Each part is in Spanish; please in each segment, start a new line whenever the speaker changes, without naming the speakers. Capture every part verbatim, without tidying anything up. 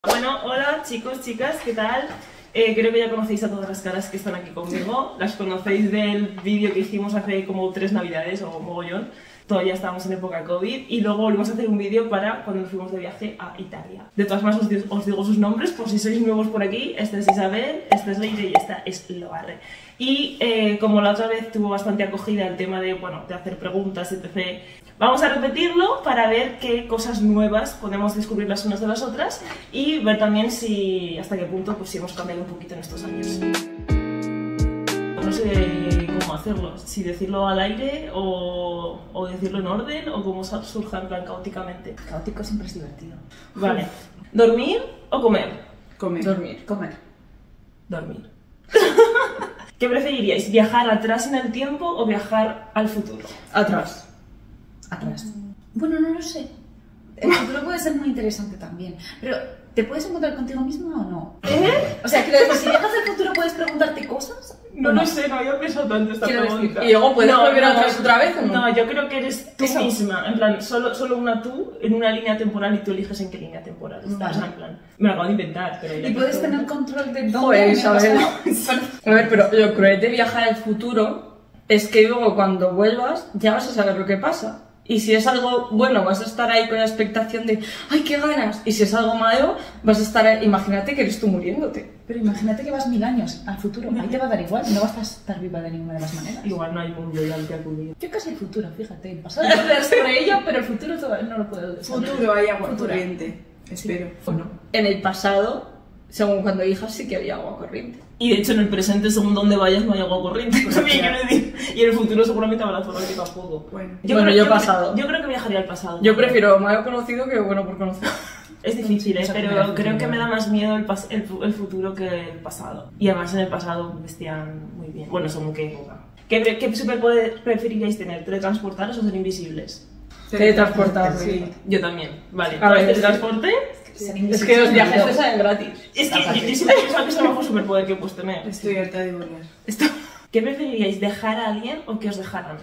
Bueno, hola chicos, chicas, ¿qué tal? Eh, creo que ya conocéis a todas las caras que están aquí conmigo. Las conocéis del vídeo que hicimos hace como tres navidades o mogollón. Todavía estábamos en época COVID y luego volvimos a hacer un vídeo para cuando nos fuimos de viaje a Italia. De todas maneras os digo, os digo sus nombres por si sois nuevos por aquí. Esta es Isabel, esta es Leire y esta es Loarre. Y eh, como la otra vez tuvo bastante acogida el tema de, bueno, de hacer preguntas, etcétera. Vamos a repetirlo para ver qué cosas nuevas podemos descubrir las unas de las otras y ver también si hasta qué punto pues, si hemos cambiado un poquito en estos años. No sé cómo hacerlo, si decirlo al aire o, o decirlo en orden o cómo surja en plan caóticamente.
Caótico siempre es divertido.
Vale. ¿Dormir o comer?
Comer.
Dormir. Comer.
Dormir. ¿Qué preferiríais? ¿Viajar atrás en el tiempo o viajar al futuro?
Atrás.
Atrás. Bueno, no lo sé. El futuro puede ser muy interesante también. Pero, ¿te puedes encontrar contigo misma o no?
¿Eh?
O sea, quiero decir, si viajas al futuro puedes preguntarte cosas.
No lo sé, no había pensado tanto esta
Quiero
pregunta.
decir,
¿Y luego puedes
No,
volver
no,
atrás otra vez o no?
No, yo creo que eres tú
Eso.
misma. En plan, solo, solo una tú en una línea temporal y tú eliges en qué línea temporal estás.
Vale.
O sea, en plan, me lo acabo de inventar, pero... ya
Y
que
puedes
esto-
tener control de dónde
Joder,
me ha
Isabel.
pasado.
A ver, pero lo cruel de viajar al futuro es que luego cuando vuelvas ya vas a saber lo que pasa. Y si es algo bueno, vas a estar ahí con la expectación de ¡ay, qué ganas! Y si es algo malo, vas a estar ahí, imagínate que eres tú muriéndote.
Pero imagínate que vas mil años al futuro. Ahí te va a dar igual. No vas a estar viva de ninguna de las maneras.
Igual no hay un yo al que acudir.
Yo casi el futuro, fíjate. El pasado puedo hablar sobre ello, pero el futuro todavía no lo puedo saber.
Futuro hay agua
Futuro.
corriente, espero.
¿O no?
En el pasado, según cuando hijas, sí que había agua corriente.
Y de hecho en el presente, según donde vayas, no hay agua corriente. Cosa que quiero decir. Y en el futuro seguramente habrá zona que tampoco.
Bueno,
Bueno,
creo-
yo
creo-
pasado.
Yo creo que viajaría al pasado.
Yo prefiero malo conocido que bueno por conocer.
Es difícil, ¿eh?
Esa
Pero
primera
creo que
futuro.
me da más miedo el, pas- el, fu- el futuro que el pasado. Y además en el pasado vestían muy bien. Bueno, según qué época. ¿Qué, pre- qué superpoder preferiríais tener? ¿Teletransportaros o ser invisibles?
Teletransportarme.
Sí.
Yo también. Vale,
A ver,
teletransporte.
Ser
Es
invisible
que los
es
viajes
muy
te salen gratis.
Es que yo, yo siempre pensaba que es el mejor superpoder que puedes tener.
Estoy harta de volar.
Esto- ¿Qué preferiríais? ¿Dejar a alguien o que os dejaran?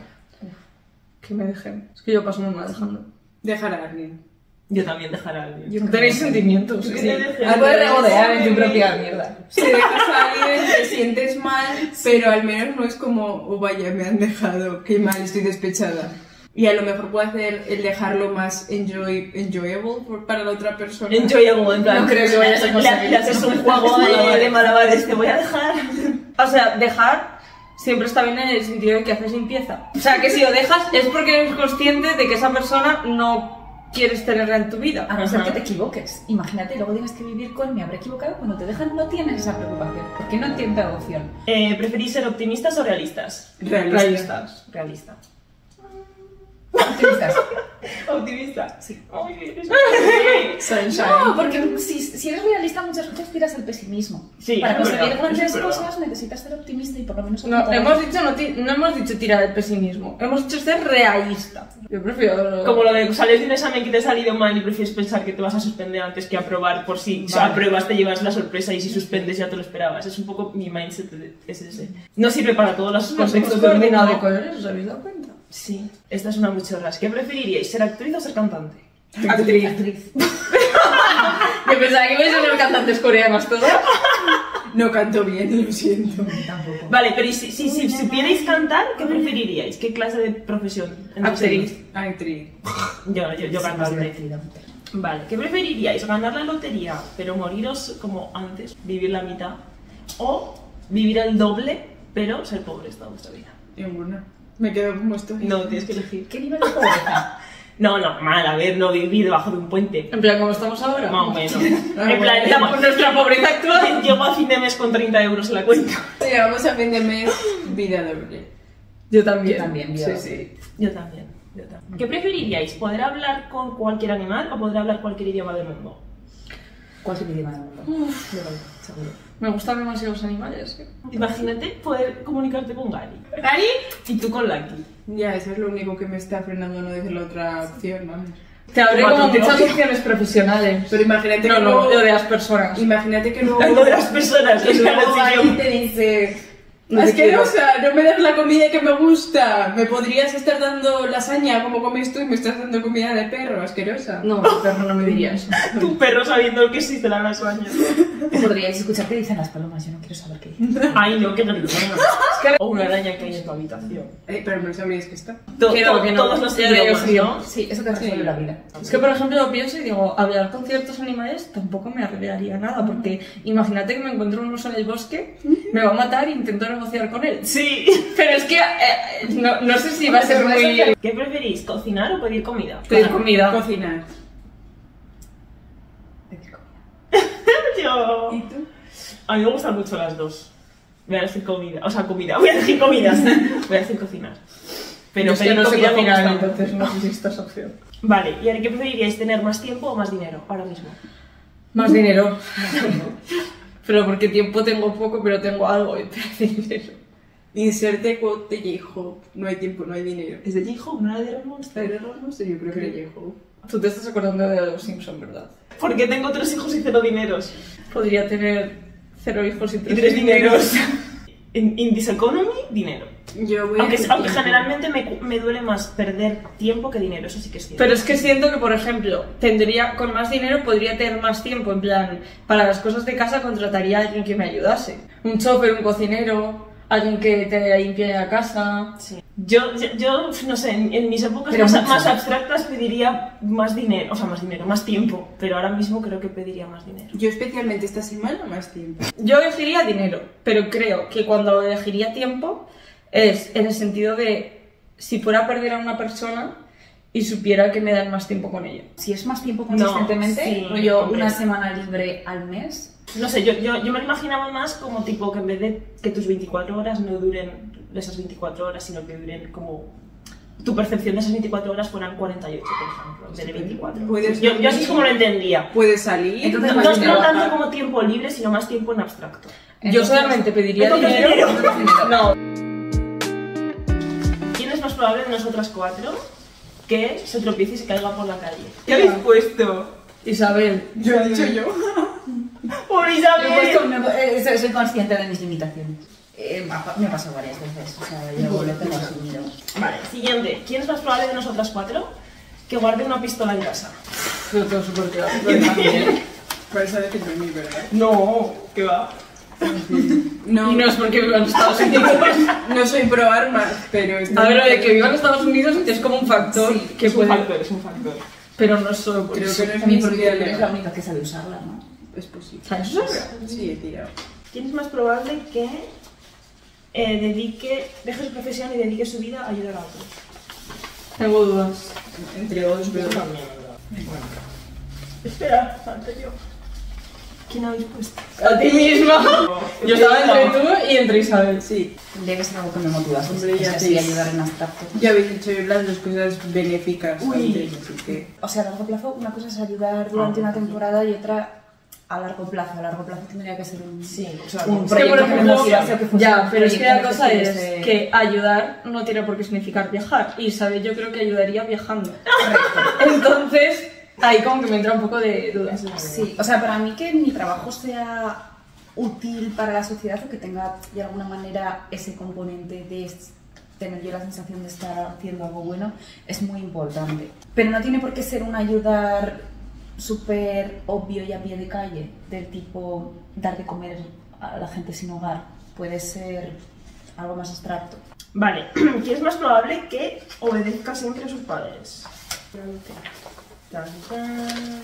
Que me dejen. Es que yo paso muy mal dejando.
Dejar a alguien.
Yo también dejar a alguien.
Yo
No tenéis sentimientos.
Sí.
¿Sí?
Te puedes regodear en tu propia mierda.
Si dejas a alguien te sientes mal, pero al menos no es como, oh vaya, me han dejado, qué mal, estoy despechada. Y a lo mejor puedo hacer el dejarlo más enjoy, enjoyable por- para la otra persona.
Enjoyable, en plan.
No creo que vayas a
le-
conseguir
Le haces un juego de, de malabares, te voy a dejar.
O sea, dejar siempre está bien en el sentido de que haces limpieza. O sea, que si lo dejas es porque eres consciente de que esa persona no quieres tenerla en tu vida.
A no ser
Ajá.
que te equivoques. Imagínate, luego tienes que vivir con me habré equivocado. Cuando te dejan no tienes esa preocupación. Porque no entiendo la opción.
Eh, ¿Preferís ser optimistas o realistas?
Realista.
Realistas.
Realista.
Optimistas.
¿Optimista?
Sí.
Ay, eres
Sunshine.
No, porque si, si eres realista muchas veces tiras al pesimismo.
Sí,
Para
es
conseguir
verdad,
grandes
es verdad.
cosas necesitas ser optimista y por lo menos
No,
apuntar a-
hemos dicho no, ti- no hemos dicho tirar el pesimismo. Hemos dicho ser realista. Yo prefiero...
Como lo de sales de un examen que te ha salido mal y prefieres pensar que te vas a suspender antes que aprobar por si o sea,
Vale.
apruebas te llevas la sorpresa y si suspendes ya te lo esperabas. Es un poco mi mindset, de- es ese. No sirve para todos los
Nos hemos
contextos del
coordinado de
mundo.
colores, ¿os habéis dado cuenta?
Sí, esta es una muchorras. ¿Qué preferiríais, ser actriz o ser cantante?
Actriz.
Actriz.
Yo pensaba que ibais a ser cantantes coreanas todas.
No canto bien, lo siento.
Tampoco.
Vale, pero ¿y si, si, si supierais cantar, ¿qué preferiríais? ¿Qué clase de profesión?
Actriz.
Actriz.
Yo, yo, yo
Sí, más
cantante.
divertido.
Vale, ¿qué preferiríais? ¿Ganar la lotería, pero moriros como antes, vivir la mitad? ¿O vivir el doble, pero ser pobres toda vuestra vida?
Ninguna. Me quedo como estoy.
No, tienes que elegir.
¿Qué nivel de pobreza?
No, no, mal, a ver, no vivir debajo de un puente.
En plan, como estamos ahora.
Más o menos.
Ah,
En plan,
bueno.
la- nuestra pobreza actual llego a fin de mes con treinta euros en la cuenta.
Si llegamos a fin de mes, vida doble.
Yo también.
Yo también, yo.
Sí, sí.
Yo también, yo también. ¿Qué preferiríais? ¿Poder hablar con cualquier animal o poder hablar cualquier idioma del mundo?
Cualquier idioma del mundo. Yo creo, seguro.
Me gustan demasiado los animales. ¿eh?
Imagínate poder comunicarte con Gary.
¿Gary?
Y tú con Lucky.
Ya, eso es lo único que me está frenando no decir la otra opción, vamos.
Te abre
Como
como
tú,
muchas
¿no?
opciones profesionales.
Pero imagínate
No,
que
no,
luego...
lo de las personas.
Imagínate que luego...
Lo de las personas,
que
o sea,
luego
la
Gary
decisión.
te dice...
No te quiero.
Asquerosa, no me das la comida que me gusta. Me podrías estar dando lasaña como comes tú y me estás dando comida de perro, asquerosa.
No, el perro no me diría eso.
Tu perro sabiendo que existe la lasaña.
Podríais escuchar qué dicen las palomas, yo no quiero saber qué dicen.
Ay, no, qué gritona. O una araña que hay en tu habitación.
Eh, pero no sabrías que está.
To-
Que no,
to-
que no.
Todos los
Ya le
idiomas,
digo,
¿no?
Sí, eso te resuelve la vida.
Es que, por ejemplo, lo pienso y digo, hablar con ciertos animales tampoco me arreglaría nada, porque imagínate que me encuentro un oso en el bosque, me va a matar e intento negociar con él.
Sí.
Pero es que eh, no, no sé si va a ser muy...
¿Qué preferís, cocinar o pedir comida?
Pedir comida.
Cocinar.
Pedir comida.
Yo...
¿Y tú?
A mí me gustan mucho las dos. Voy a decir comida, o sea, comida, voy a decir comidas. Voy a decir cocinar. Pero
Yo es que
pedir
no sé
comida me
cocinar,
gusta
entonces
mucho.
no sé si esta es opción.
Vale, ¿y ahora qué preferiríais, tener más tiempo o más dinero ahora mismo?
Más dinero. Pero porque tiempo tengo poco, pero tengo algo y te dinero.
Inserte quote de J-Hope. No hay tiempo, no hay dinero.
¿Es de J-Hope, no era de Red Monster?
¿Era Red Monster? Yo creo que era J-Hope.
Tú te estás acordando de los Simpsons, ¿verdad?
Porque tengo tres hijos y cero dineros.
Podría tener cero hijos y
Y
tres,
tres dineros. In, in this economy, dinero.
Yo voy a
Aunque,
decir
aunque
tiempo.
generalmente me, cu- me duele más perder tiempo que dinero, eso sí que es cierto.
Pero es que siento que, por ejemplo, tendría, con más dinero podría tener más tiempo, en plan, para las cosas de casa contrataría a alguien que me ayudase. Un chofer, un cocinero, alguien que te limpie la casa.
Sí. Yo, yo, yo, no sé, en, en mis épocas
Pero
más,
mucho.
más abstractas pediría más dinero, o sea, más dinero, más tiempo, pero ahora mismo creo que pediría más dinero.
Yo especialmente esta semana más tiempo.
Yo elegiría dinero, pero creo que cuando elegiría tiempo es en el sentido de si fuera a perder a una persona y supiera que me dan más tiempo con ella.
Si es más tiempo
No,
consistentemente,
sí,
rollo
hombre.
una semana libre al mes.
No sé, yo, yo, yo me lo imaginaba más como tipo que en vez de que tus veinticuatro horas no duren esas veinticuatro horas, sino que duren como... Tu percepción de esas veinticuatro horas fueran cuarenta y ocho, por ejemplo, en vez de veinticuatro.
Puedes
Yo, yo así es como lo entendía.
Puedes salir.
Entonces,
No,
más
no,
dinero.
no tanto como tiempo libre, sino más tiempo en abstracto.
Yo
Entonces-
solamente pediría
Entonces,
dinero.
dinero.
No,
¿Quién es más probable de nosotras cuatro que se tropiece y se caiga por la calle? ¿Qué habéis puesto?
Isabel.
Yo he dicho yo.
¡Por
Yo he
Isabel!
puesto- me- eh, soy, soy consciente de mis limitaciones. Eh, me ha- me ha pasado varias veces, o sea, yo lo tengo asumido.
Vale, siguiente. ¿Quién es más probable de nosotras cuatro que guarde una pistola en casa?
Lo tengo súper claro.
Vais a decir de mí, ¿verdad?
No, ¿qué va?
No,
Y no es porque vivan en Estados Unidos.
no soy pro armas, pero... está-
A ver, lo de que vivan en Estados Unidos es como un factor
Sí,
que
es un
puede...
factor, es un factor.
Pero no es solo por
Creo
eso.
que no es
También
ni
porque
siquiera
tú eres la
legal.
única que sabe usarla, ¿no?
Es posible.
¿Sabes eso?
Sí, he tirado.
¿Quién es más probable que eh, dedique, deje su profesión y dedique su vida a ayudar a otros?
Tengo dudas.
Entre dos, pero...
Bueno. Espera, falta yo. ¿Quién habéis puesto?
A ti misma. Yo estaba entre tú y entre Isabel.
Sí,
Debe ser algo que me motivase.
Hombre, ya
es
sí.
así, ayudar en abstracto.
ya habéis dicho las dos cosas benéficas
Uy.
antes, así que...
O sea, a largo plazo, una cosa es ayudar durante una temporada y otra a largo plazo. A largo plazo tendría que ser un,
Sí, o sea,
un
es
Es que, por
proyecto que
ejemplo,
motivase o que fuese
ya,
un
pero es que
proyecto
la cosa es
tuviese-
que ayudar no tiene por qué significar viajar. Y, ¿sabes? Yo creo que ayudaría viajando. Entonces, ahí como que me entra un poco de dudas.
Sí, o sea, para mí que mi trabajo sea útil para la sociedad o que tenga de alguna manera ese componente de es- tener yo la sensación de estar haciendo algo bueno es muy importante. Pero no tiene por qué ser un ayudar súper obvio y a pie de calle, del tipo dar de comer a la gente sin hogar. Puede ser algo más abstracto.
Vale, ¿quién es más probable que obedezca siempre a sus padres? Tan, tan.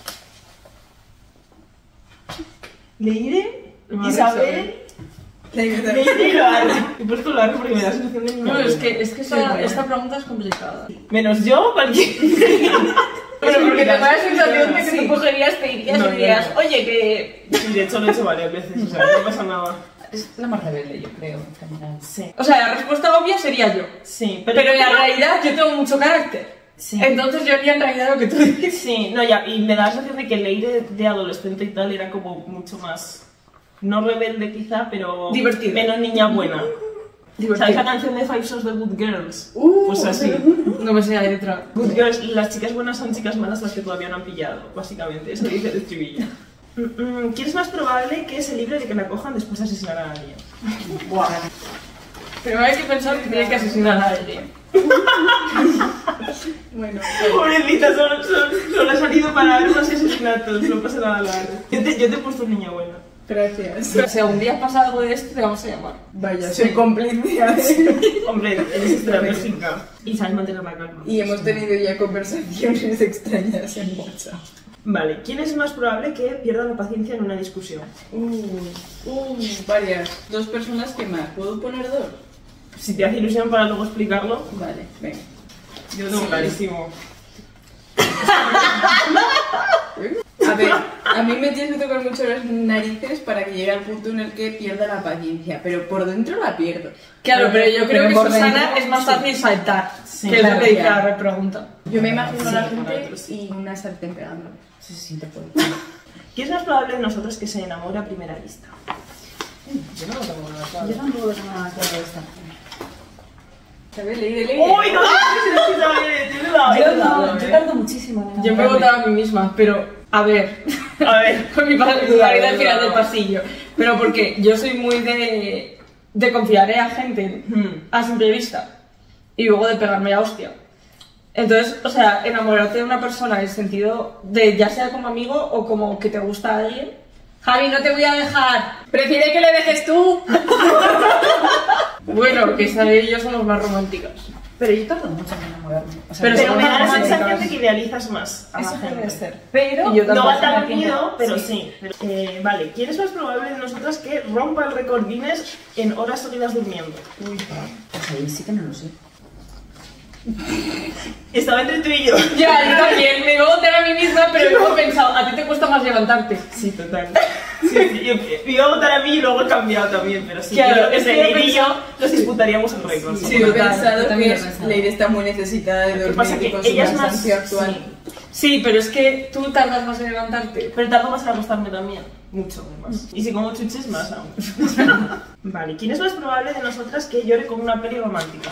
Leire,
Madre
Isabel, Leire y Loarre. He puesto Loarre porque me da sensación de niña
No, es
buena.
que, es que esta, esta pregunta es complicada.
Menos yo, cualquier...
Pero porque te da la sensación de que
Sí.
tú cogerías, te irías
No,
y dirías,
no, no.
oye, que...
Sí, de hecho lo he hecho varias veces, o sea, no pasa nada.
Es la más rebelde, yo creo, en general.
Sí,
O sea, la respuesta obvia sería yo.
sí,
Pero en la realidad yo tengo mucho carácter.
Sí.
Entonces yo haría en realidad lo que tú dices.
Sí, no, ya, y me da la sensación de que Leire de adolescente y tal era como mucho más, no rebelde quizá, pero
Divertido.
menos niña buena.
Divertido.
¿Sabes la canción de Five Songs de Good Girls?
Uh,
Pues así.
No me sé la letra.
Good Girls, las chicas buenas son chicas malas las que todavía no han pillado, básicamente, eso dice el estribillo. Mm, mm, ¿Quién es más probable que se libre de que la cojan después de asesinar a alguien?
Buah.
Primero hay que pensar que tiene que asesinar a alguien.
Bueno,
Pobrecita, solo, solo, solo ha salido para ver unos asesinatos, no pasa nada largo. Yo te, yo te he puesto niña buena.
gracias.
Pero si algún día pasa algo de esto, te vamos a llamar.
Vaya, soy cómplice.
Hombre, eres estratégica. Y sabes mantener la calma.
Y hemos tenido ya conversaciones extrañas en WhatsApp.
Vale, ¿quién es más probable que pierda la paciencia en una discusión?
Uh, uh, varias. Dos personas que más. ¿Puedo poner dos?
Si te hace ilusión para luego explicarlo,
Vale, venga.
yo lo tengo clarísimo.
A ver, a mí me tienes que tocar mucho las narices para que llegue al punto en el que pierda la paciencia, pero por dentro la pierdo.
Claro, pero yo creo
Pero
que
por
Susana
dentro,
es más fácil saltar,
Sí,
que es
claro,
lo que dice
ya.
la repregunta.
Yo me imagino a la
Sí, por
gente
dentro, sí.
y una sartén pegándome.
Sí, sí, te puedo.
¿Quién es más probable de nosotros que se enamore a primera vista? Yo no lo tengo nada claro.
Yo tampoco tengo nada claro de esta.
¿Sabes? Leí, leí.
¡Uy, no! Tiene la
Yo no, yo tardo muchísimo en
Yo me he
enamorarme.
votado a mí misma, pero a ver,
A ver.
con mi padre
Duda,
al
duda.
final del pasillo. Pero porque yo soy muy de, de confiar en la gente
Hmm.
a simple vista y luego de pegarme la hostia. Entonces, o sea, enamorarte de una persona en el sentido de ya sea como amigo o como que te gusta a alguien. Javi, no te voy a dejar.
Prefiere que le dejes tú.
Bueno, que Isabel y yo somos más románticas.
Pero yo tardo mucho en enamorarme. O sea,
Pero
Pero
son
me da la
más
sensación de
románticas.
que idealizas más a la
eso
gente.
puede ser. Pero
Y yo
No
tampoco.
va tan
al tiempo.
unido, pero sí. Pero, eh, vale, ¿quién es más probable de nosotras que rompa el récord Guinness en horas seguidas durmiendo?
Uy, pues ahí sí que no lo sé.
Estaba entre tú y yo.
Ya, yo también, me iba a votar a mí misma, pero luego he pensado, a ti te cuesta más levantarte.
Sí, total. Sí, sí, yo, me iba a votar a mí y luego he cambiado también, pero sí.
Claro,
yo creo que
es que
Leire
yo
y
pensaba-
yo nos disputaríamos el récord.
Sí,
¿no?
yo he
total,
pensado
yo también
que
lo he pensado.
Leire está muy necesitada de
Lo que
dormir
pasa
y
que
con su
ella es más...
cansancio actual.
Sí,
Sí, pero es que tú tardas más en levantarte.
pero tardo más en acostarme también. Mucho más. Y si como chuches, más aún. Vale, ¿quién es más probable de nosotras que llore con una peli romántica?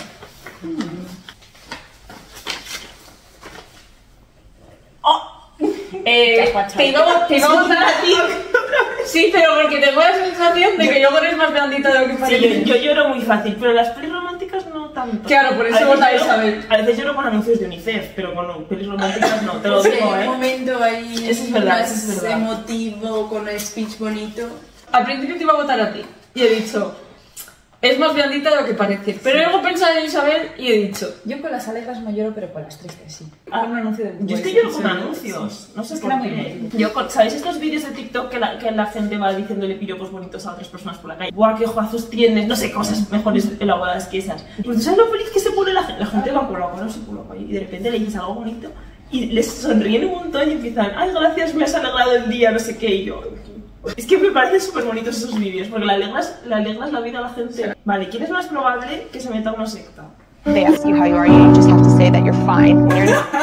Eh, te iba, te iba a votar a ti. Sí, pero porque tengo la sensación de que luego eres más blandita de lo que
Sí,
parece.
yo, yo lloro muy fácil, pero las pelis románticas no tanto.
Claro, por eso
A veces
vota a
lloro-
Isabel.
A veces lloro con anuncios de UNICEF, pero con pelis románticas no, te lo
Sí,
digo,
hay un
¿eh?
momento ahí
Eso es verdad,
más
eso es verdad.
emotivo, con el speech bonito.
Al principio te iba a votar a ti. Y he dicho, es más blandita de lo que parece. Pero luego he pensado en Isabel y he dicho,
Yo con las alegres no lloro, pero con las tristes sí.
Ah,
Con un anuncio de
Yo es que
Budweiser,
lloro con
sí.
anuncios, no sé
Es que
por
era muy
qué.
bien.
Yo, con- ¿sabéis estos vídeos de TikTok que la, que la gente va diciéndole piropos bonitos a otras personas por la calle? ¡Buah, qué ojazos tienes! No sé, cosas mejores elaboradas que esas. Pues ¿tú sabes lo feliz que se pone la gente? La gente va con la mano así por la calle y de repente le dices algo bonito y les sonríen un montón y empiezan, ¡ay, gracias, me has alegrado el día! No sé qué, y yo... Es que me parecen súper bonitos esos vídeos, porque le alegras, le alegras la vida a la gente. Vale, ¿quién es más probable que se meta a una secta?
They ask you how you are, you just have to say that you're fine. When you're not.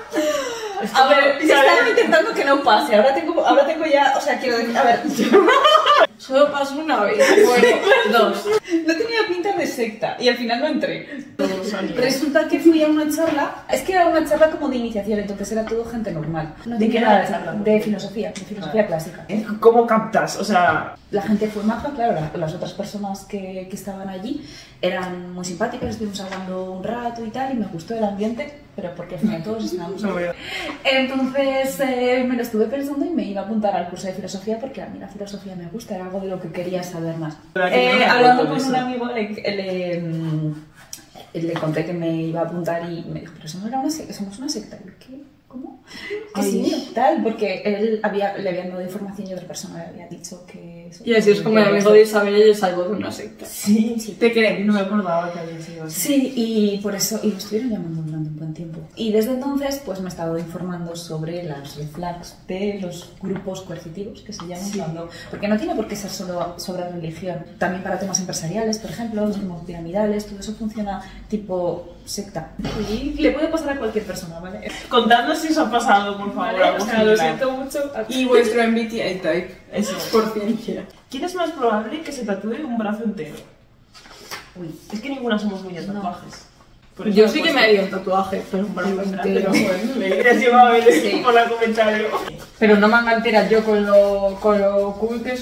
A ver, estaba intentando que no pase. Ahora tengo, ahora tengo ya, o sea, quiero decir, a ver,
solo pasó una vez. Bueno, dos.
no tenía pinta de secta y al final no entré. Resulta que fui a una charla, es que era una charla como de iniciación, entonces era todo gente normal. No
¿De qué
tenía
era
nada
la charla?
De filosofía, de filosofía clásica.
¿Cómo captas? O sea,
La gente fue maja, claro, la- las otras personas que, que estaban allí eran muy simpáticas, estuvimos hablando un rato y tal, y me gustó el ambiente, pero porque al final todos estábamos
no veo.
Entonces eh, me lo estuve pensando y me iba a apuntar al curso de filosofía porque a mí la filosofía me gusta, era algo de lo que quería saber más.
Pero aquí no
Eh,
me
hablando
acuerdo
con
de
un
eso.
amigo le, le, mm, le conté que me iba a apuntar y me dijo, pero eso no era una secta, somos una secta. Y yo, ¿qué? ¿Cómo? Que
Ay.
sí, tal, porque él había, le habían dado información y otra persona le había dicho que... eso-
Y así es como el amigo de Isabel y le salvo de una secta.
Sí, sí.
Te creo.
No me acordaba que había sido así.
Sí, y por eso, y me estuvieron llamando durante un buen tiempo. Y desde entonces, pues me he estado informando sobre las red flags de los grupos coercitivos, que se llaman cuando... Porque no tiene por qué ser solo sobre religión. También para temas empresariales, por ejemplo, los como piramidales, todo eso funciona tipo secta. Y le puede pasar a cualquier persona, ¿vale?
Contadnos si os ha pasado, por favor.
Vale,
algo
o sea, lo
similar.
siento mucho.
Y vuestro M B T I type.
Eso.
Por ciencia.
¿Quién es más probable que se tatúe un brazo entero?
Uy.
Es que ninguna somos muy de tatuajes. Por eso
Yo
lo he
sí que me
puesto.
haría un tatuaje, pero un brazo entero.
Gracias, iba a ver por el comentario.
Pero no manga entera yo con lo, con lo cool que soy.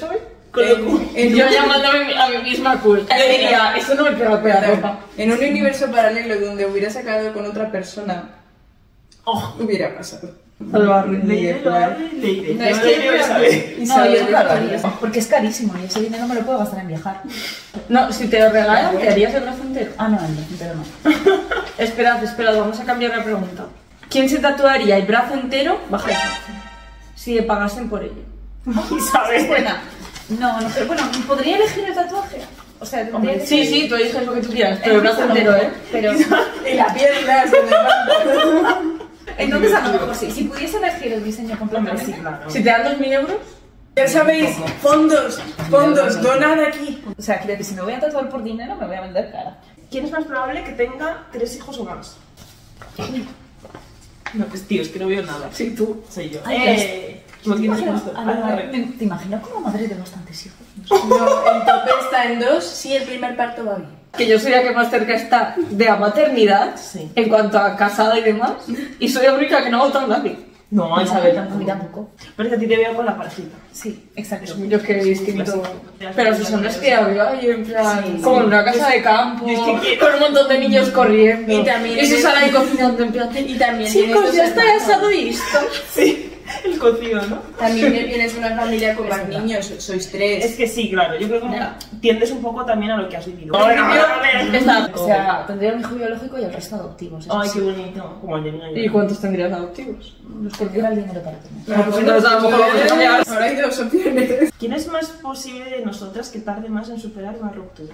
Con lo
En,
cool.
en
Yo
un-
llamándome a mí misma cool. Yo diría, eso no me pega pega ropa.
en un universo paralelo donde hubiera sacado con otra persona,
Oh,
hubiera pasado.
Al barrio.
leire, lo abre, leire.
No, es
Yo
que
leire,
yo-
¿sabes?
Y
No,
sabe
yo
de
lo haría,
familia.
porque es carísimo y ese dinero me lo puedo gastar en viajar.
No, si te lo regalan, ¿te harías el brazo entero?
Ah, no, el brazo entero no.
Esperad, esperad, vamos a cambiar la pregunta. ¿Quién se tatuaría el brazo entero bajo el brazo? Si le pagasen por ello.
¿Sabes?
Buena. No, no, pero bueno, ¿podría elegir el tatuaje? O sea, tendría que
Sí,
ser-
sí, tú eliges lo que tú quieras, pero el brazo entero, ¿eh?
Pero
Y la pierna se levanta.
entonces a lo mejor sí. Si pudiese elegir el diseño completamente.
Sí, claro.
Si te dan dos mil euros,
Ya sabéis, fondos, fondos, donad aquí.
O sea, creo que si me voy a tatuar por dinero me voy a vender cara.
¿Quién es más probable que tenga tres hijos o más? No, pues tío, es que no veo nada.
sí, tú.
Soy yo.
Ay,
¡Eh! ¿Quién
¿Te
tiene
imaginas,
justo?
a la-
Ah,
me- te imaginas como madre de bastantes hijos?
No, el tope está en dos si el primer parto va bien.
Que yo soy la que más cerca está de la maternidad,
Sí.
en cuanto a casada y demás, y soy la única que no ha votado a nadie.
No, Isabel
A mí
tampoco.
tampoco.
Pero es que a ti te veo con la parejita.
Sí, exacto.
Yo es que distinto. Pero si son las que había ahí en plan,
Sí,
como
sí.
en una casa de campo,
Yo es que quiero-
con un montón de niños corriendo.
Y también
y se
eres-
sale ahí cocinando en plan de,
Y también tienes
chicos,
dos
ya está
hermanos.
asado y esto.
Sí, el cocido, ¿no?
También vienes de una familia con más
verdad.
niños, sois
Es
tres.
que sí, claro. Yo creo que
Ya.
tiendes un poco también a lo que has vivido.
Bueno,
Bueno, a ver.
está.
O sea, tendría un hijo biológico y el resto adoptivos. eso
Ay,
sí.
qué bonito. Como Angelina
¿Y
Jolie.
cuántos tendrías adoptivos?
Los que tuviera el dinero para tener.
Claro,
pues
bueno,
entonces a lo mejor
pues,
vamos a llegar-
ahora hay dos opciones.
¿Quién es más posible de nosotras que tarde más en superar una ruptura?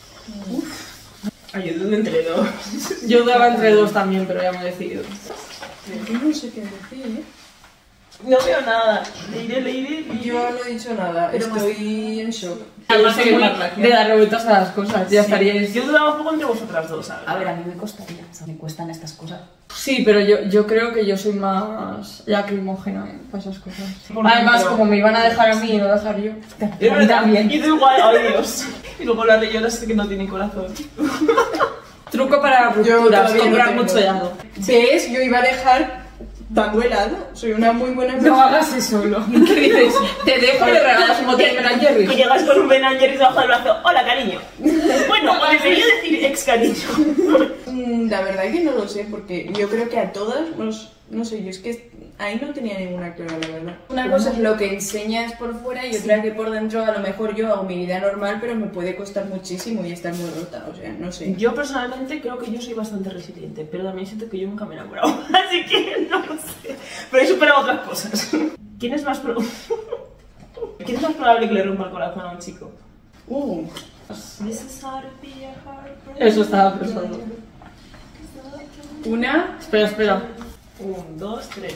Ay, yo dudo entre dos.
Yo daba entre dos también, pero ya me he decidido.
No sé qué decir, ¿eh?
No veo nada. Leire, leire, leire.
Yo no he dicho nada, estoy en shock.
Además,
soy
soy
una
muy
reacción.
de dar revueltas a las cosas, ya
Sí.
estaríais.
Yo dudaba un poco entre vosotras dos, ¿sabes?
A ver, a mí me costaría. O sea, me cuestan estas cosas.
Sí, pero yo, yo creo que yo soy más lacrimógena ¿eh? para esas cosas.
¿Por qué?
Además,
Pero-
como me iban a dejar a mí y no dejar yo.
Yo
A mí también.
Y tú igual, ay Dios. Y luego las de lloras que no tienen corazón.
Truco para
Yo
rupturas,
todavía no
comprar
tengo.
mucho helado.
¿Ves? Yo iba a dejar dando helado. Soy una muy buena
No
persona.
hagas eso, ¿no? ¿Qué dices? Te dejo y le regalas un bote de Ben and
Que
Jerry's.
llegas con un Ben and Jerry's debajo del brazo. Hola, cariño. Bueno, o debería decir ex cariño.
Mm, La verdad que no lo sé, porque yo creo que a todas, nos, no sé, yo es que ahí no tenía ninguna clara, la verdad. Una cosa es lo que enseñas por fuera y otra que por dentro a lo mejor yo hago mi vida normal, pero me puede costar muchísimo y estar muy rota, o sea, no sé.
Yo personalmente creo que yo soy bastante resiliente, pero también siento que yo nunca me he enamorado. Así que no lo sé. Pero he superado otras cosas. ¿Quién es más, pro... ¿Quién es más probable que le rompa el corazón a un chico?
Uh,
This is how to be a heartbreaker.
Eso estaba pensando.
una,
Espera, espera.
Un, dos, tres.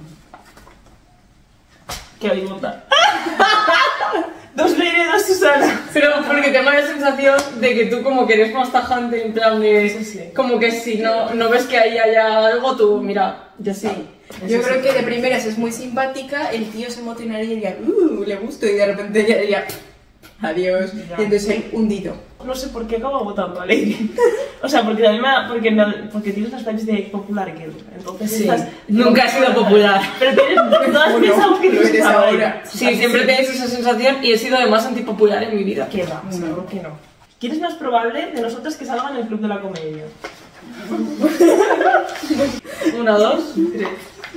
¿Qué habéis votado? Dos Leire, dos Susana.
Pero porque tengo la sensación de que tú como que eres más tajante, en plan de...
Sí, sí.
Como que si no, no ves que ahí haya algo, tú, mira, yo sí.
yo creo que de primeras es muy simpática, el tío se emocionaría y diría, uh, le gusto, y de repente ella diría, adiós, y entonces él hundido.
No sé por qué acabo votando a Leire. O sea, porque también me, porque, me, porque tienes las vibes de popular que entonces
Sí.
estás...
Nunca he sido popular.
Pero tienes, todas
Bueno,
pensamos que
lo
tienes
eres
esa vibe.
ahora.
Sí, siempre tenéis esa sensación y he sido de más antipopular en mi vida.
¿Qué va? Seguro que no. ¿Quién es más probable de nosotras que salga en el club de la comedia?
Una, dos.
Tres.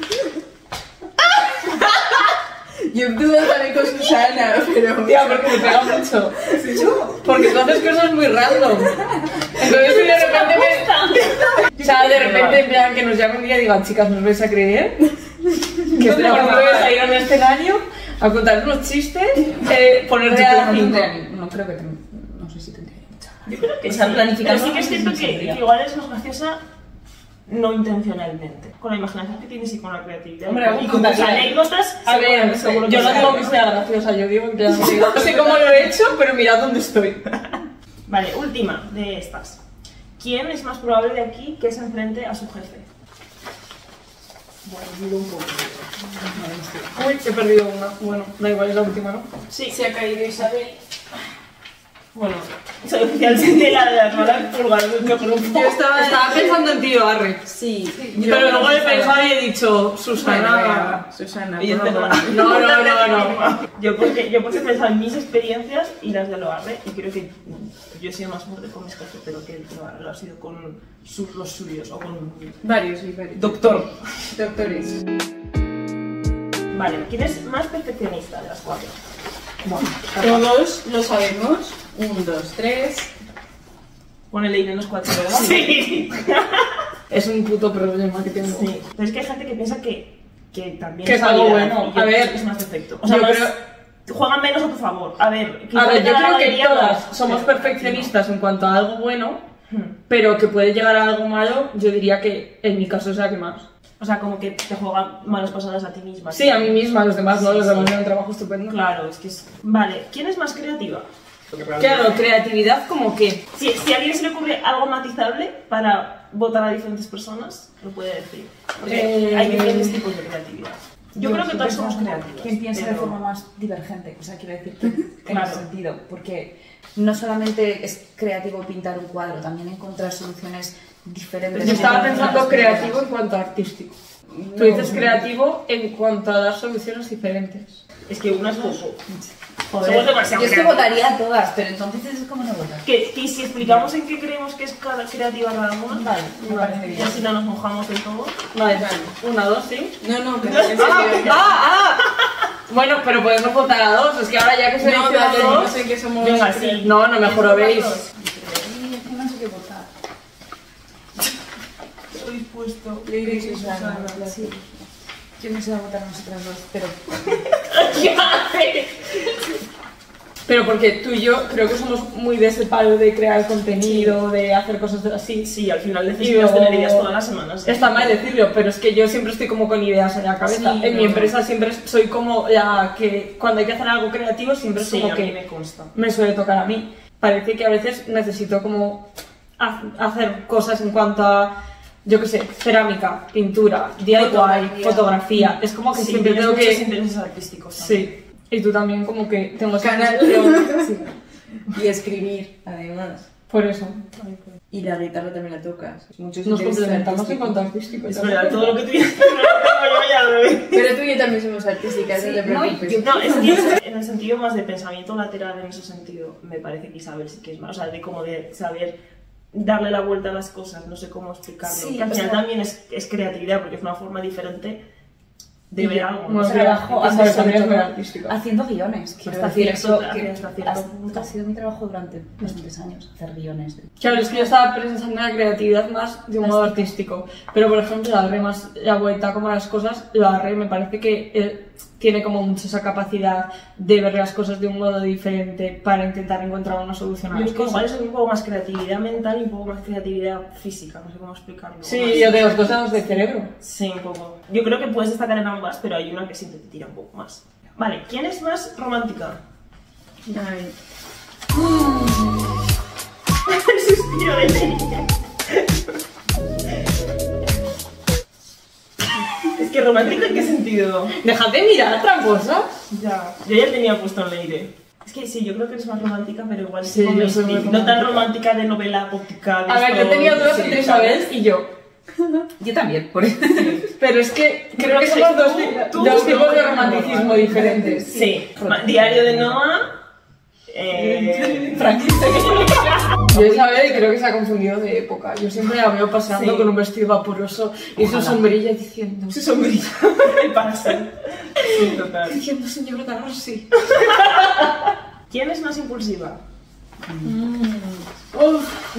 Yo dudo también con Susana, pero...
Tía, porque me pega mucho. Porque tú haces cosas muy random. Entonces si de repente me... O sea, de repente en plan que nos llamen un día y digan, chicas, ¿no os vais a creer? Que estoy a punto de salir a un escenario a contar unos chistes, eh, ponerle a la
no,
cinco.
tendría ni- no creo que ten- no sé si tendría mucha.
Yo creo que
O sea,
sí.
planificando
Pero sí que es cierto
no
que,
saldría.
que igual es más graciosa no intencionalmente. Con la imaginación que tienes y con la creatividad.
Hombre,
y con tus
contaría.
anécdotas.
A ver,
seguro que
yo no
sí.
digo que sea graciosa, yo digo que no sé cómo lo he hecho, pero mirad dónde estoy.
Vale, última de estas. ¿Quién es más probable de aquí que se enfrente a su jefe? Bueno, dudo un poco.
Uy, he perdido una. Bueno, da igual, es la última, ¿no?
Sí.
Se ha caído Isabel.
Bueno, soy oficialmente la de las malas pulgas del grupo.
Yo estaba,
Estaba pensando en ti, Arre.
Sí.
Pero luego he pensado y he dicho, Susana.
Susana.
Y
por
este
favor.
No, no, no, no.
Yo porque, yo porque he pensado en mis experiencias y las de Loarre, y creo que yo he sido más fuerte con mis cosas, pero que Loarre lo ha sido con sus, los suyos, o con
Varios, sí, varios.
doctor.
Doctores.
Vale, ¿quién es más perfeccionista de las cuatro?
Bueno,
Todos lo sabemos. Un, dos, tres.
Ponele ahí en los cuatro, ¿verdad?
Sí. Es un puto problema que tengo.
Sí. Pero es que hay gente que piensa que, que también
Que es algo
válida,
bueno.
y yo
A
creo
ver,
que es más perfecto. O sea,
yo
más,
creo-
juegan menos a tu favor. A ver,
A ver, yo creo que
galería,
todas
no.
somos
Pero-
perfeccionistas en cuanto a algo bueno,
Hmm.
pero que puede llegar a algo malo, yo diría que en mi caso es la que más.
O sea, como que te juegan malas pasadas a ti misma.
Sí, a mí misma, los demás no,
Sí,
los
sí.
demás tienen un trabajo estupendo.
Claro, es que es... Vale, ¿quién es más creativa?
Claro, creatividad como que...
Si, si a alguien se le ocurre algo matizable para votar a diferentes personas, lo puede decir. Porque
Eh,
hay diferentes tipos de creatividad. Yo,
Yo
creo que
estoy
todos somos
pensando
creativos.
¿Quién piensa de
pero-
forma más divergente? O sea, quiero decir que en
Claro.
ese sentido, porque no solamente es creativo pintar un cuadro, también encontrar soluciones diferentes.
Yo estaba
a
pensando
las
creativo
cosas.
en cuanto a artístico. Tú
No.
dices creativo en cuanto a dar soluciones diferentes.
Es que una es poco.
Joder,
Somos demasiado
yo es que
creativos.
votaría a todas, pero entonces es como no votar.
Que, que si explicamos en qué creemos que es cada creativa cada una,
Vale, me parece
y
bien.
así no nos mojamos del todo.
Vale, una, dos, sí.
No, no, pero en
¡Ah!
serio.
¡Ah! ¡Ah! Bueno, pero podemos votar a dos. Es que ahora ya que se
No,
dice a
dale, no
dos...
sé que somos.
Venga, sí.
No, no, mejor lo veis.
Y es que no sé qué votar.
Estoy dispuesto.
Lady
Susana,
Susana.
sí. Yo no sé votar a nosotras dos, pero
¿Qué hace?
Pero porque tú y yo creo que somos muy de ese palo de crear contenido, de hacer cosas así.
Sí, al final
Y
necesitas
luego-
tener ideas todas las semanas.
Está mal decirlo, pero es que yo siempre estoy como con ideas en la cabeza.
Sí,
en mi
no.
empresa siempre soy como la que cuando hay que hacer algo creativo siempre es
Sí,
como
a mí
que
me consta.
me suele tocar a mí. Parece que a veces necesito como ha- hacer cosas en cuanto a, yo qué sé, cerámica, pintura, D I Y, fotografía.
Fotografía.
Es como que
Sí,
siempre
tienes
tengo
muchos
que...
intereses artísticos también.
Sí. Y tú también como que tengo esa
Canal.
sensación.
Sí. Y escribir, además.
Por eso.
Y la guitarra también la tocas. Muchos
Nos
intereses
complementamos en
artísticos.
cuanto a artístico.
Es verdad, todo lo que tú dices no lo tengo yo ya al revés.
Pero tú y yo también somos artísticas,
Sí,
no te
no,
preocupes.
yo-
No, es que en el sentido más de pensamiento lateral, en ese sentido, me parece que Isabel sí que es más, o sea, de como de saber darle la vuelta a las cosas, no sé cómo explicarlo.
Sí,
que al
o
final
sea-
también es, es creatividad, porque es una forma diferente de ver algo.
Bueno,
¿no?
pero
trabajo
a
hace
saber, también es
sobre
muy
todo
artística.
haciendo guiones. Quiero
Hasta
decir
cierto-
eso, que
hasta cierto
ha-
punto.
ha sido mi trabajo durante bastantes años, hacer guiones.
Claro, es que yo estaba pensando en la creatividad más de un modo artístico. Pero, por ejemplo, darle más la vuelta como a las cosas, la Arre me parece que eh, tiene como mucho esa capacidad de ver las cosas de un modo diferente para intentar encontrar una solución a
Yo
las
creo que igual
cosas.
es un poco más creatividad mental y un poco más creatividad física, no sé cómo explicarlo.
Sí,
Más-
yo de los dos lados del cerebro.
Sí, un poco. Yo creo que puedes destacar en ambas, pero hay una que siempre te tira un poco más. Vale, ¿quién es más romántica?
Ay.
El suspiro de Leia. Es que romántica en qué sentido.
Dejad de mirar, tramposa.
Ya, yo ya tenía puesto en Leire. Es que sí, yo creo que eres más romántica, pero igual
Sí,
como
yo soy muy
estilo. No tan
romántica.
romántica de novela gótica. de
A ver, yo
esto-
tenía dudas
sí,
entre
¿sabes?
Isabel y yo.
Yo también, por eso.
Pero es que creo
Pero
que
que
somos dos,
tú- tú-
dos
tú-
tipos de
tú-
romanticismo diferentes.
Sí, Ma- Diario de Noah. Eh,
Yo Isabel creo que se ha confundido de época. Yo siempre la veo paseando
Sí.
con un vestido vaporoso y su sombrilla diciendo...
su sombrilla. El parasol. Sí, total.
Diciendo, señor Darcy.
¿Quién es más impulsiva?
Uf.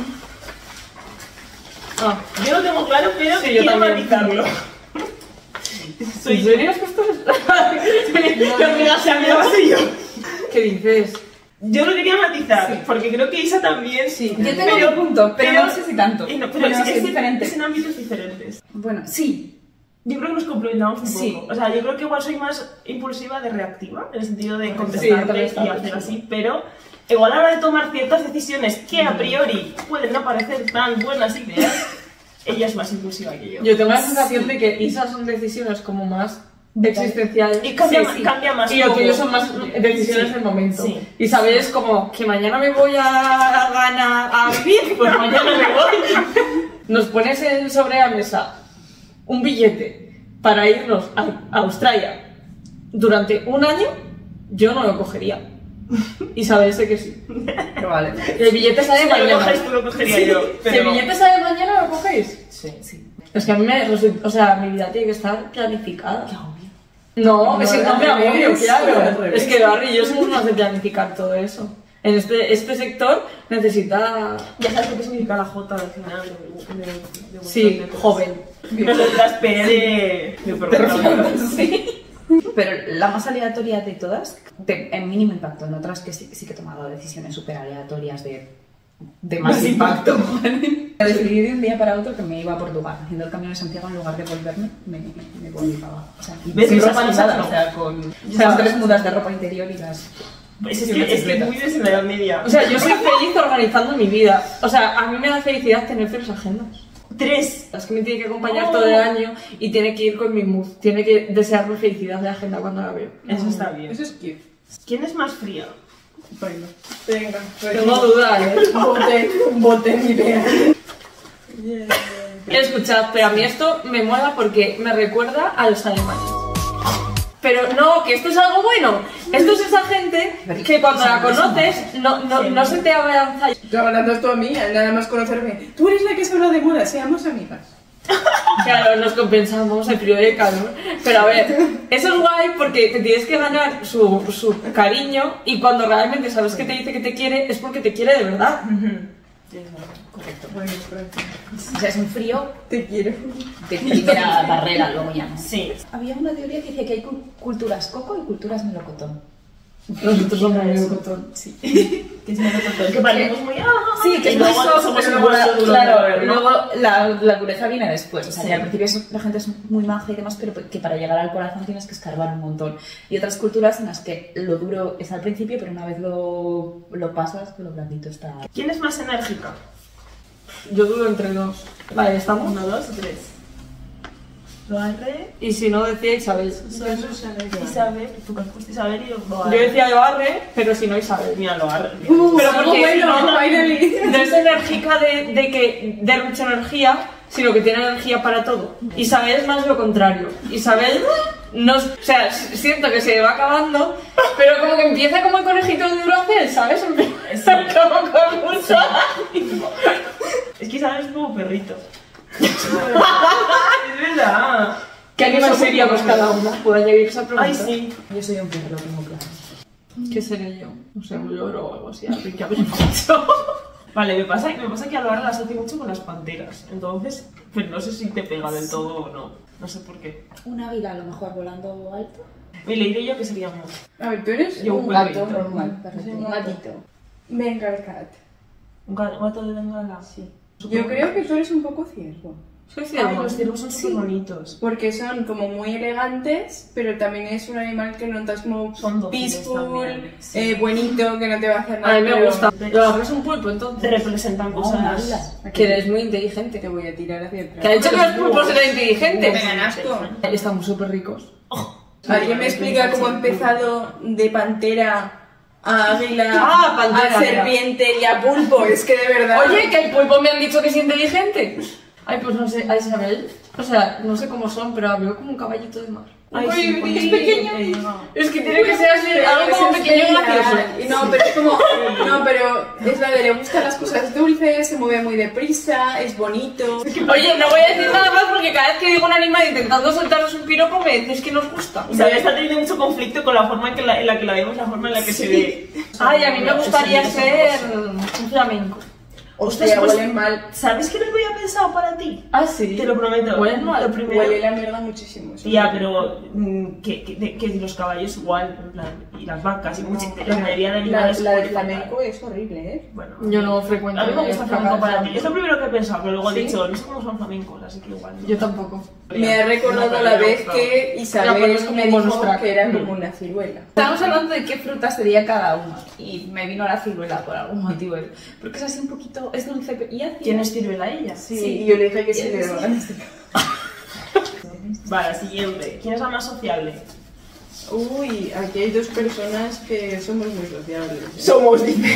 Ah, yo lo tengo claro, pero
Sí, yo
quiero
también.
matizarlo. Soy
¿En serio has puesto esto?
Te olvidas, se me soy yo.
¿Qué dices?
Yo lo quería matizar, porque creo que Isa también.
Sí, yo tengo un punto, pero, no sé si tanto.
y no, pero
Bueno,
es,
es,
es,
diferente.
es en ámbitos diferentes.
Bueno, sí.
Yo creo que nos complementamos un
Sí.
poco. O sea, yo creo que igual soy más impulsiva de reactiva, en el sentido de
Sí, yo
contestarte
también
y
estaba
hacer
pensando.
así, pero igual a la hora de tomar ciertas decisiones que a priori pueden no parecer tan buenas ideas, ella es más impulsiva que yo.
Yo tengo la sensación de que Isa son decisiones como más existencial.
Y cambia,
Sí,
más-
sí.
cambia más.
Y lo
poco.
tuyo son más decisiones
Sí.
del momento.
Sí.
Y sabes como que mañana me voy a Ghana a vivir, pues mañana me voy. Nos pones el sobre la mesa un billete para irnos a, a Australia durante un año, yo no lo cogería. Y sabes que sí.
Vale.
El billete sale
Si no lo
mañana.
coges, tú lo cogería yo.
Si
Pero...
el billete sale mañana, ¿lo cogéis?
Sí, sí.
Es que a mí me resulta, o sea, mi vida tiene que estar planificada. No,
No,
es que no
al
me agobio,
revés, al
claro.
revés.
Es que Barry y yo somos más de planificar todo eso. En este, este sector necesita...
Ya sabes lo que significa la J al final. De, de, de, de
Sí,
vuestras letras.
joven.
Pero las P de... de programa.
Sí. Pero la más aleatoria de todas, de, en mínimo impacto, en otras que sí, sí que he tomado decisiones súper aleatorias de, de más impacto. Decidí de un día para otro que me iba a Portugal, haciendo el camino de Santiago en lugar de volverme, me, me volví para abajo. O sea,
¿Ves?
sin
Esas
ropa ni
cosas
nada,
no.
o sea, con
O
o sea,
sea,
tres mudas de ropa interior y las...
Es, es, que, es que muy desde la Edad Media.
O sea, yo soy feliz organizando mi vida. O sea, a mí me da felicidad tener tres agendas.
Tres.
Es que me tiene que acompañar
Oh.
todo el año y tiene que ir con mi mood. Tiene que desearme felicidad de agenda cuando la veo.
Eso está bien.
Eso es cute.
¿Quién es más fría?
Bueno, venga.
Tengo dudas, ¿eh?
Voten, voten y vean.
Escuchad, pero a mí esto me mola porque me recuerda a los alemanes. Pero no, que esto es algo bueno. Esto es esa gente que cuando la conoces no, no, no se te avanza.
Tú hablando tú a mí, al nada más conocerme. Tú eres la que se habla de moda, seamos amigas.
Claro, nos compensamos el frío y el calor. Pero a ver, eso es guay porque te tienes que ganar su, su cariño y cuando realmente sabes que te dice que te quiere es porque te quiere de verdad.
Correcto.
Bueno, correcto.
O sea, es un frío
Te quiero.
de primera barrera, luego ya no.
Sí.
Había una teoría que decía que hay cu- culturas coco y culturas melocotón.
Nosotros somos muy botón.
Sí.
Que es melocotón. Que parecemos muy... ¡Ah!
Sí, que es
Y
muy
luego
soft,
somos
pero
un
luego, la,
hueso duro
claro,
de ver, ¿no?
luego la, la dureza viene después. O sea,
Sí.
que al principio es- la gente es muy maja y demás, pero que para llegar al corazón tienes que escarbar un montón. Y otras culturas en las que lo duro es al principio, pero una vez lo, lo pasas, lo blandito está.
¿Quién es más enérgica?
Yo dudo entre dos. Vale, estamos.
Uno, dos o tres. Loarre,
Y si no decía Isabel.
Isabel, tú que has puesto Isabel y
Yo
Loarre.
decía Loarre, pero si no Isabel.
Mira, Loarre.
Uh,
Pero porque
bueno,
no,
finally.
no es enérgica de, de que derrocha energía, sino que tiene energía para todo. Isabel es más lo contrario. Isabel, no, o sea, siento que se va acabando, pero como que empieza como el conejito de Duracell, ¿sabes? Empieza como con mucho ánimo.
Es que Isabel es como perrito. Es verdad.
¿Qué animal seríamos cada una? ¿Puedo añadir esa pregunta?
Ay, sí.
Yo soy un perro, lo tengo claro.
¿Qué seré yo? No sé, un loro o algo así, algo que hable mucho.
Vale, me pasa, me pasa que a Loarre la asocio mucho con las panteras. Entonces, pues no sé si te pega del todo o no. No sé por qué.
Un águila, a lo mejor volando alto.
Y le diré yo que seríamos.
A ver, tú eres
Yo
un
un
gato
perrito.
normal, perfecto.
Sí,
Un gatito.
Bengal cat.
Un ga- gato de bengala.
Sí.
Yo creo que tú eres un poco ciervo.
Soy
Ay,
ciervo.
los ciervos son súper bonitos.
Porque son como muy elegantes, pero también es un animal que notas como
Son dóciles
peaceful,
también, sí.
eh, bonito, que no te va a hacer nada.
A mí me
pero
gusta. Lo es un pulpo,
Te
entonces.
representan
Oh, un águila.
cosas.
Que eres muy inteligente.
Te voy a tirar hacia atrás.
Que ha dicho que los pulpos eran inteligentes.
Me dan asco.
Estamos súper ricos.
¿Alguien me explica cómo ha empezado de pantera a águila,
Ah, pantera,
a serpiente y a pulpo? Es que de verdad...
Oye, que el pulpo me han dicho que es inteligente. Ay, pues no sé, a Isabel. O sea, no sé cómo son, pero la veo como un caballito de mar.
Ay,
Uy,
sí,
es
sí,
pequeño.
eh, no.
Es que tiene que ser así,
Pero
algo
es
como pequeño y
especial.
gracioso.
Y no, pero es como... No, pero es la de le gustan las cosas dulces, se mueve muy deprisa, es bonito...
Oye, no voy a decir nada más porque cada vez que digo un animal intentando soltaros un piropo me decís que nos gusta.
Isabel está teniendo mucho conflicto con la forma en, que la, en la que la vemos, la forma en la que se ve.
Ay, a mí me gustaría
Eso sí,
ser
eso
un flamenco.
Hostia,
pues-
huelen mal.
¿Sabes qué no había pensado para ti?
Ah, sí.
Te lo prometo.
Huelen mal.
Lo primero.
Huele la mierda muchísimo. eso
Tía,
sí.
pero mm, que, que, de- que los caballos igual, en plan, y las vacas, y mucha,
No,
la mayoría de
la,
animales.
la del
huelen
flamenco
fatal.
es horrible, ¿eh?
Bueno,
Yo no frecuento.
a mí me gusta el flamenco para ti. Es lo
Yo
primero que he pensado, pero luego he
¿Sí?
dicho, no sé cómo son flamencos, así que igual. ¿no?
tampoco.
Me ha recordado
No,
la
pero
vez
no.
que
No,
Isabel
pero es como
me
un
dijo
bonus track.
que era como una ciruela.
Estábamos hablando de qué fruta sería cada uno y me vino la ciruela por algún motivo. Porque es así un poquito, es dulce y ácida.
¿Quién es ciruela ella?
Sí.
Sí, y yo le dije que sí
Sí,
le
sí.
daba.
Vale, siguiente. ¿Quién es la más sociable?
Uy, aquí hay dos personas que somos muy sociables. ¿eh?
Somos, dice.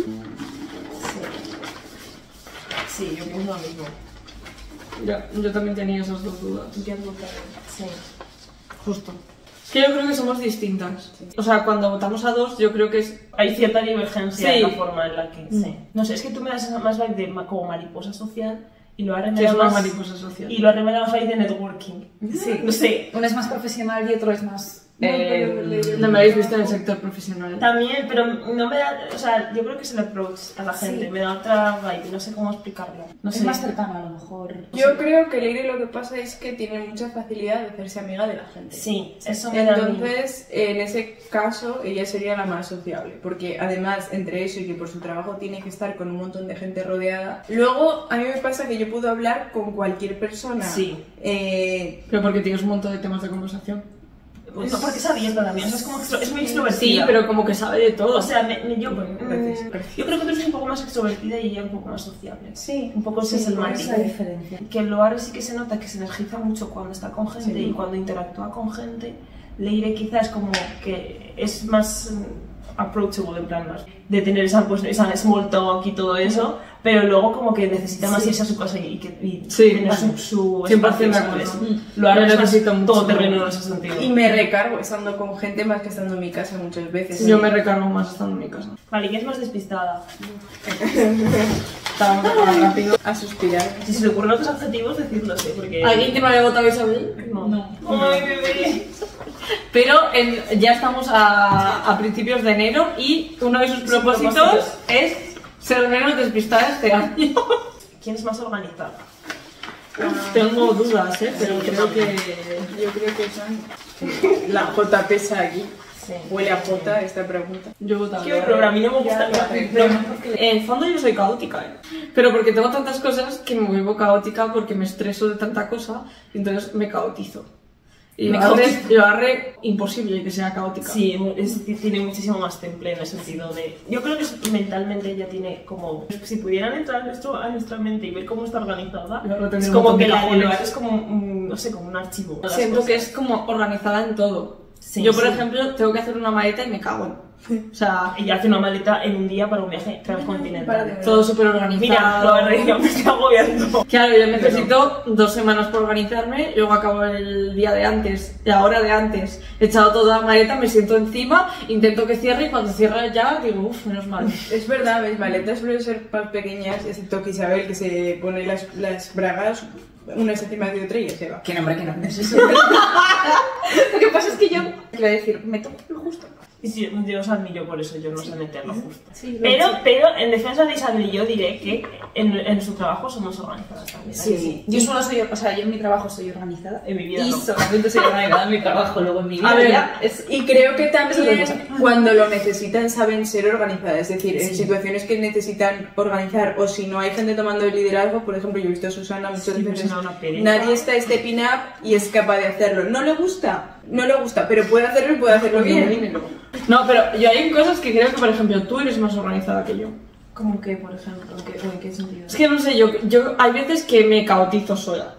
Sí, yo puse lo mismo.
Yo, yo también tenía esas dos dudas.
¿Qué has votado? Sí.
Justo. Es que yo creo que somos distintas. O sea, cuando votamos a dos, yo creo que es...
Hay cierta divergencia
Sí.
en la forma en la que... Sí. No sé, es que tú me das esa más vibe de ma- como mariposa social y lo has
que es
revelado
una
más...
mariposa social.
Y lo has revelado más vibe de networking.
Sí.
No sé.
Uno es más profesional y otro es más...
Eh, no me habéis visto en el sector profesional.
También, pero no me da... O sea, yo creo que es el approach a la gente.
Sí.
Me da otra vibe, no sé cómo explicarlo. No
Es
sé.
más cercano a lo mejor.
Yo creo que Leire lo que pasa es que tiene mucha facilidad de hacerse amiga de la gente.
Sí, eso me da a mí.
Entonces, en ese caso, ella sería la más sociable, porque además, entre eso y que por su trabajo tiene que estar con un montón de gente rodeada, luego a mí me pasa que yo puedo hablar con cualquier persona.
Sí.
Eh,
Pero porque tienes un montón de temas de conversación.
Pues no, porque es abierta también, o sea, es, como extro- es muy
Sí,
extrovertida.
pero como que sabe de todo.
O sea, me, me- yo,
Bueno,
mm,
gracias, gracias.
yo creo que tú eres un poco más extrovertida y ella un poco más sociable.
sí.
Un poco ese es el
¿cuál es
matiz.
la diferencia?
Que en Loare sí que se nota que se energiza mucho cuando está con gente
Sí.
y cuando interactúa con gente. Leire quizás como que es más mm, approachable, en plan más de tener esa, pues, esa small talk y todo eso, pero luego como que necesita más
Sí.
irse a su casa y, y, que- y
Sí,
tener
vale.
su, su
cien por ciento
espacio,
de
¿sabes?
acuerdo.
Loare
Yo
es más
necesito mucho.
todo terreno en ese sentido.
Y me recargo estando con gente más que estando en mi casa muchas veces.
Yo me recargo más estando en mi casa.
Vale, ¿quién es más despistada?
Estábamos acabando rápido.
A suspirar.
Si se le ocurren otros adjetivos, decirlo, sé, porque...
¿Alguien que no haya votado a Isabel?
No. Ay, bebé.
Pero en- ya estamos a, a principios de enero y uno de sus
Sus
propósitos
propósitos.
es ser menos despistada este año.
¿Quién es más organizada?
Tengo dudas, ¿eh? Pero
Sí, yo
creo
también.
que...
Yo creo que son. La J pesa aquí.
Sí.
Huele a J esta pregunta.
Yo he votado.
Es que pero a mí no me gusta...
Ya,
no,
En el fondo yo soy caótica, ¿eh? Pero porque tengo tantas cosas que me vuelvo caótica porque me estreso de tanta cosa y entonces me caotizo. Y
Me
yo arre,
caotizo.
yo arre imposible que sea caótica.
Sí, es- tiene muchísimo más temple en el sentido de... Yo creo que es- mentalmente ella tiene como... Si pudieran entrar a, nuestro, a nuestra mente y ver cómo está organizada,
Yo ahora
es
tendría un
como
montón
que
de
la de
cajones.
Loar es como, un, no sé, como un archivo. de las
Siento que
cosas.
es como organizada en todo.
Sí,
yo, por
sí.
ejemplo, tengo que hacer una maleta y me cago en. O sea,
Ella hace una maleta en un día para un viaje transcontinental.
todo súper organizado.
Mira, lo arreglo, me estoy agobiando.
Claro, yo necesito dos semanas por organizarme, luego acabo el día de antes, la hora de antes, he echado toda la maleta, me siento encima, intento que cierre y cuando cierra ya digo, uff, menos mal.
Es verdad, mis maletas suelen ser más pequeñas, excepto que Isabel, que se pone las, las bragas una encima de otra y ya se va.
Que nombre que no es eso. Lo que pasa es que yo quiero decir, me toco lo justo.
Y sí, yo os admiro por eso, yo no sé meterlo justo.
Sí, lo
Pero,
sé.
pero en defensa de Isabel y yo diré que en, en su trabajo somos organizadas también.
Sí,
¿a que
sí. Yo solo soy, o sea, yo en mi trabajo soy organizada.
En mi vida
Y
no.
solamente soy organizada en mi trabajo, luego en mi vida
A ver,
ya es...
y creo que
Eso es
también
otra cosa.
cuando lo necesitan saben ser organizadas, es decir, en
Sí.
situaciones que necesitan organizar o si no hay gente tomando el liderazgo, por ejemplo, yo he visto a Susana muchas
Sí, pero
veces,
es una pereza.
nadie está stepping up y es capaz de hacerlo. ¿No le gusta? No le gusta, pero puede hacerlo y puede hacerlo bien.
No, pero yo hay cosas que creo que, por ejemplo, tú eres más organizada que yo.
¿Cómo que, por ejemplo? ¿En qué, en qué sentido?
Es que no sé, yo, yo hay veces que me caotizo sola.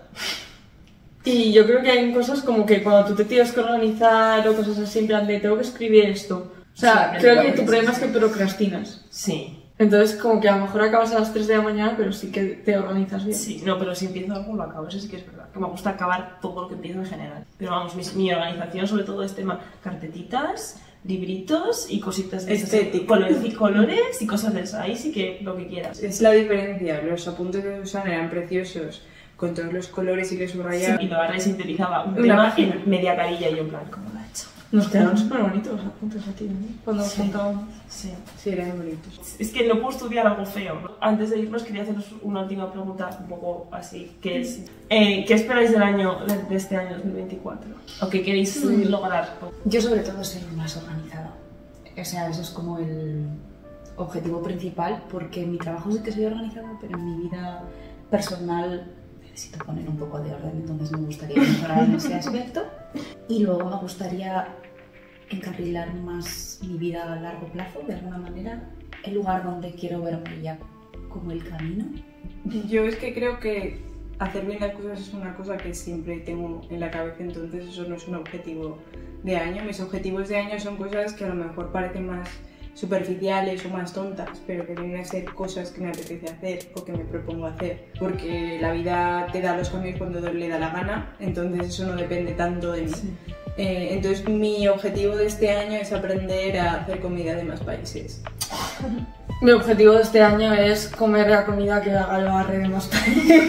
Y yo creo que hay cosas como que cuando tú te tienes que organizar o cosas así, en plan de tengo que escribir esto. O sea,
Sí,
creo que
sí,
tu
sí,
problema
sí.
es que procrastinas.
Sí,
Entonces, como que a lo mejor acabas a las tres de la mañana, pero sí que te organizas bien.
sí, no, pero si empiezo algo lo acabo, eso sí que es verdad. Que me gusta acabar todo lo que empiezo en general. Pero vamos, mi, mi organización sobre todo es tema carpetitas, libritos y cositas de esas,
Estética.
colores, y colores y cosas de esas. Ahí sí que lo que quieras.
Es la diferencia, los apuntes de Susana eran preciosos, con todos los colores y los
Sí,
subrayados.
y lo agarré sintetizaba un
Una
tema
página.
en media carilla y yo en plan, ¿cómo lo ha hecho?
Nos quedaron súper bonitos los apuntes a ti, ¿no? Cuando nos
Sí.
juntábamos.
Sí.
Sí, eran bonitos.
Es que no puedo estudiar algo feo. Antes de irnos quería haceros una última pregunta un poco así, que es eh, ¿qué esperáis del año, de este año dos mil veinticuatro? ¿O qué queréis lograr?
Yo sobre todo soy más organizada. O sea, eso es como el objetivo principal, porque en mi trabajo sí que soy organizada, pero en mi vida personal necesito poner un poco de orden, entonces me gustaría mejorar en ese aspecto. Y luego me gustaría encarrilar más mi vida a largo plazo, de alguna manera, el lugar donde quiero verme ya como el camino.
Yo es que creo que hacer bien las cosas es una cosa que siempre tengo en la cabeza, entonces eso no es un objetivo de año. Mis objetivos de año son cosas que a lo mejor parecen más superficiales o más tontas, pero que vienen a ser cosas que me apetece hacer o que me propongo hacer, porque la vida te da los cambios cuando le da la gana, entonces eso no depende tanto de mí. Sí. Eh, entonces mi objetivo de este año es aprender a hacer comida de más países.
Mi objetivo de este año es comer la comida que haga el barrio de más países.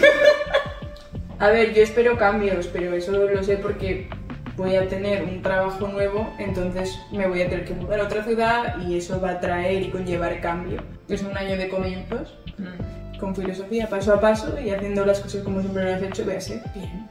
A ver, yo espero cambios, pero eso lo sé porque voy a tener un trabajo nuevo, entonces me voy a tener que mudar a otra ciudad y eso va a traer y conllevar cambio. Es un año de comienzos, mm. con filosofía, paso a paso y haciendo las cosas como siempre lo has hecho, véase bien.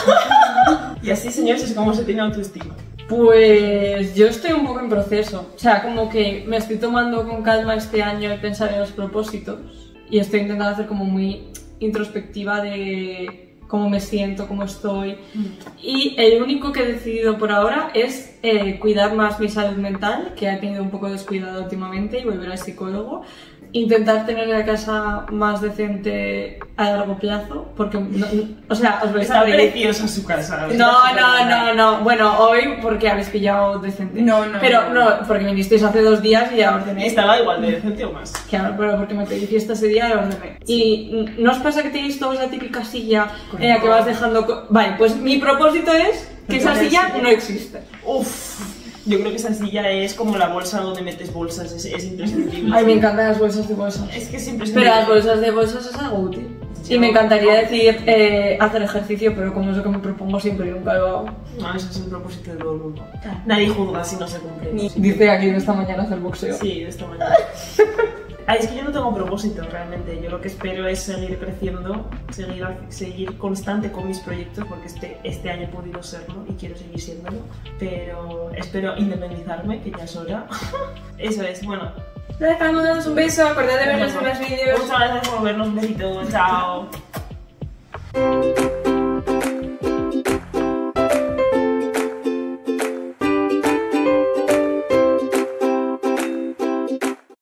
Y así, señores, es como se tiene autoestima.
Pues yo estoy un poco en proceso, o sea, como que me estoy tomando con calma este año el pensar en los propósitos y estoy intentando hacer como muy introspectiva de cómo me siento, cómo estoy. Mm. Y el único que he decidido por ahora es eh, cuidar más mi salud mental, que he tenido un poco descuidada últimamente, y volver al psicólogo. Intentar tener la casa más decente a largo plazo, porque, no, no, o sea, os vais a reír.
Está preciosa su casa.
No, no, no, no, bueno, hoy porque habéis pillado decente.
No, no.
Pero no, porque me visteis hace dos días y ya ordené.
Estaba igual de decente o más.
Claro, pero porque me pedí fiesta ese día y ordené. Sí. Y ¿no os pasa que tenéis todos la típica silla en la que vas dejando...? Vale, pues mi propósito es que esa silla no existe.
Uff. Yo creo que esa silla es como la bolsa donde metes bolsas, es, es imprescindible.
Ay, me encantan las bolsas de bolsas.
Es que siempre es
Pero las bolsas de bolsas es algo útil. Sí, y me encantaría no. decir eh, hacer ejercicio, pero como es lo que me propongo siempre, nunca lo hago.
No, ese es el propósito de todo el mundo. Nadie juzga si no se cumple.
Ni... Dice aquí de esta mañana hacer boxeo.
Sí, de esta mañana. Ay, es que yo no tengo propósito realmente, yo lo que espero es seguir creciendo, seguir, seguir constante con mis proyectos, porque este, este año he podido serlo y quiero seguir siéndolo, pero espero independizarme, que ya es hora. Eso es, bueno.
Dejamos, danos un beso, acordad de vernos en los vídeos.
Muchas gracias por vernos, un besito, chao.